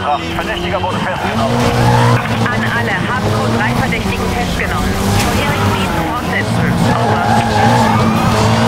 Betracht. Verdächtiger wurde festgenommen. An alle, haben Code 3 Verdächtigen festgenommen. Vorherigen Dienst fortsetzen. Over.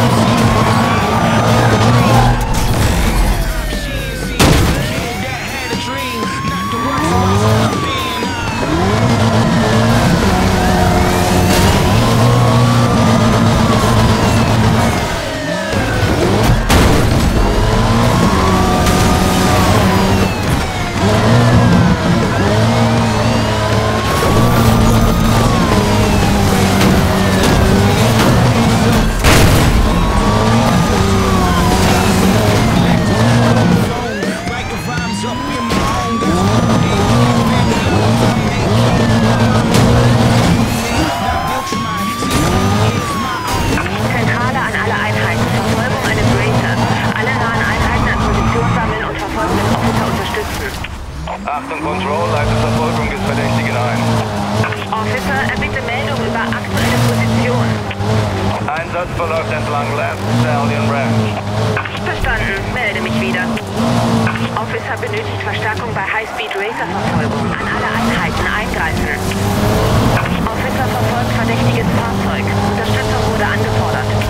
Achtung, Control, leitet Verfolgung des Verdächtigen ein. Officer, erbitte Meldung über aktuelle Position. Einsatz verläuft entlang Last Stallion Ranch. Verstanden, melde mich wieder. Officer benötigt Verstärkung bei High-Speed-Racer-Verfolgung. An alle Einheiten eingreifen. Officer verfolgt verdächtiges Fahrzeug. Unterstützung wurde angefordert.